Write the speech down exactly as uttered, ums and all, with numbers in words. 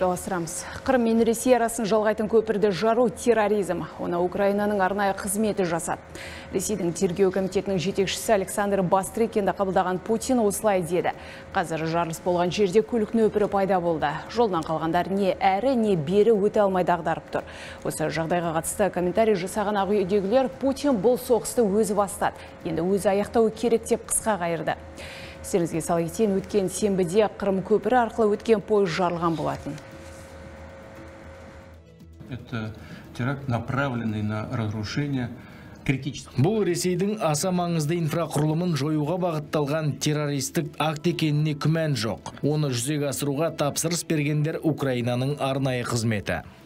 жалғастырамыз. Қырым мен Ресей арасын жалғайтын көпірді жару терроризм. Оны Украинаның арнайы қызметі жасады. Ресейдің тергеу комитетінің жетекшісі Александр Бастрыкинді қабылдаған Путин осылай деді. Қазір жарылыс болған жерде көлік нөпірі пайда болды. Жолдан қалғандар не әрі, не бері өте алмай дағдарып тұр. Осы жағдайға қатысты комментарий жасаған Ақ үйдегілер Путин бұл соғысты өзі бастады. Енді өзі аяқтауы керек деп қысқа қайырды. Сенізге сала кетейін, өткен сенбіде Қырым көпірі арқылы өткен пойыз жарылған болатын. Это теракт, направленный на разрушение критических. Бұл Ресейдің аса маңызды инфрақұрылымын жоюға бағытталған террористік акт екеніне күмән жоқ. Оны жүзеге асыруға тапсырыс бергендер Украинаның арнайы қызметі.